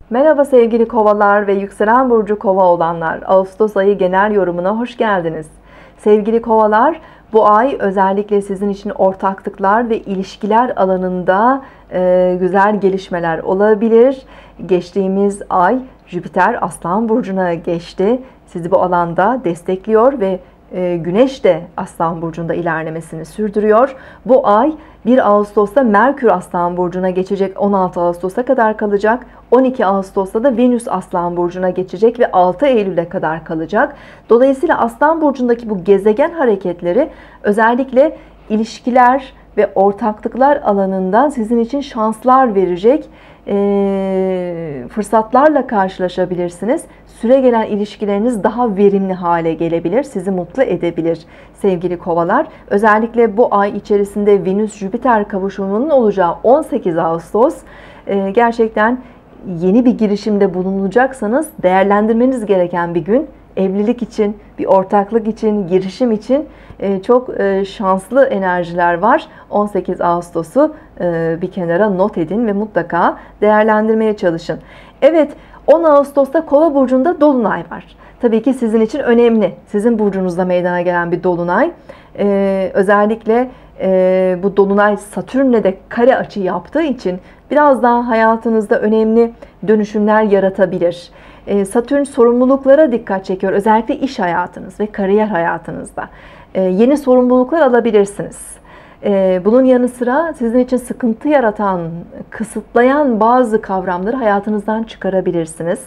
Merhaba sevgili kovalar ve yükselen burcu kova olanlar. Ağustos ayı genel yorumuna hoş geldiniz. Sevgili kovalar, bu ay özellikle sizin için ortaklıklar ve ilişkiler alanında güzel gelişmeler olabilir. Geçtiğimiz ay Jüpiter Aslan burcuna geçti. Sizi bu alanda destekliyor ve Güneş de Aslan burcunda ilerlemesini sürdürüyor. Bu ay 1 Ağustos'ta Merkür Aslan burcuna geçecek, 16 Ağustos'a kadar kalacak. 12 Ağustos'ta da Venüs Aslan burcuna geçecek ve 6 Eylül'e kadar kalacak. Dolayısıyla Aslan burcundaki bu gezegen hareketleri özellikle ilişkiler ve ortaklıklar alanında sizin için şanslar verecek. Fırsatlarla karşılaşabilirsiniz. Süregelen ilişkileriniz daha verimli hale gelebilir, sizi mutlu edebilir sevgili kovalar. Özellikle bu ay içerisinde Venüs-Jüpiter kavuşumunun olacağı 18 Ağustos gerçekten yeni bir girişimde bulunacaksanız değerlendirmeniz gereken bir gün. Evlilik için, bir ortaklık için, girişim için çok şanslı enerjiler var. 18 Ağustos'u bir kenara not edin ve mutlaka değerlendirmeye çalışın. Evet, 10 Ağustos'ta Kova burcunda dolunay var. Tabii ki sizin için önemli. Sizin burcunuzda meydana gelen bir dolunay. Özellikle bu dolunay Satürn'le de kare açı yaptığı için biraz daha hayatınızda önemli dönüşümler yaratabilir. Satürn sorumluluklara dikkat çekiyor. Özellikle iş hayatınız ve kariyer hayatınızda. Yeni sorumluluklar alabilirsiniz. Bunun yanı sıra sizin için sıkıntı yaratan, kısıtlayan bazı kavramları hayatınızdan çıkarabilirsiniz.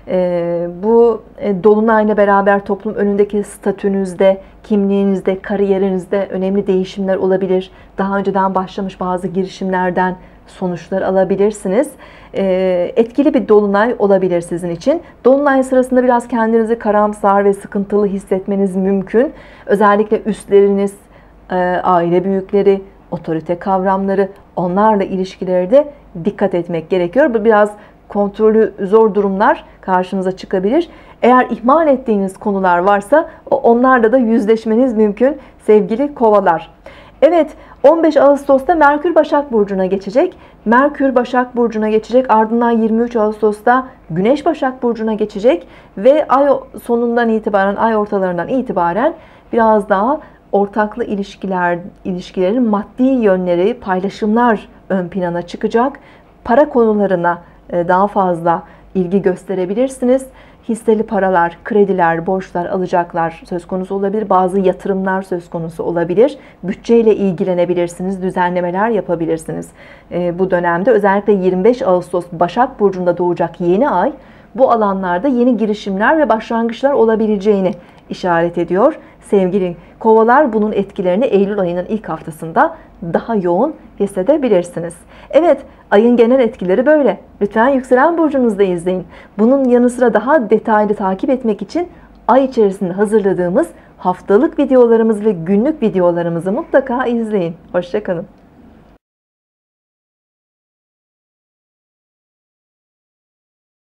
Bu dolunayla beraber toplum önündeki statünüzde, kimliğinizde, kariyerinizde önemli değişimler olabilir. Daha önceden başlamış bazı girişimlerden sonuçlar alabilirsiniz. Etkili bir dolunay olabilir sizin için. Dolunay sırasında biraz kendinizi karamsar ve sıkıntılı hissetmeniz mümkün. Özellikle üstleriniz, aile büyükleri, otorite kavramları, onlarla ilişkilerde dikkat etmek gerekiyor. Bu biraz kontrolü zor durumlar karşınıza çıkabilir. Eğer ihmal ettiğiniz konular varsa onlarla da yüzleşmeniz mümkün sevgili kovalar. Evet, 15 Ağustos'ta Merkür Başak Burcu'na geçecek. Merkür Başak Burcu'na geçecek. Ardından 23 Ağustos'ta Güneş Başak Burcu'na geçecek. Ve ay sonundan itibaren, ay ortalarından itibaren biraz daha ortaklı ilişkilerin maddi yönleri, paylaşımlar ön plana çıkacak. Para konularına daha fazla ilgi gösterebilirsiniz. Hisseli paralar, krediler, borçlar, alacaklar söz konusu olabilir. Bazı yatırımlar söz konusu olabilir. Bütçeyle ilgilenebilirsiniz, düzenlemeler yapabilirsiniz. Bu dönemde özellikle 25 Ağustos Başak Burcu'nda doğacak yeni ay bu alanlarda yeni girişimler ve başlangıçlar olabileceğini işaret ediyor. Sevgili kovalar, bunun etkilerini Eylül ayının ilk haftasında daha yoğun hissedebilirsiniz. Evet, ayın genel etkileri böyle. Lütfen yükselen burcunuzda izleyin. Bunun yanı sıra daha detaylı takip etmek için ay içerisinde hazırladığımız haftalık videolarımız ve günlük videolarımızı mutlaka izleyin. Hoşça kalın.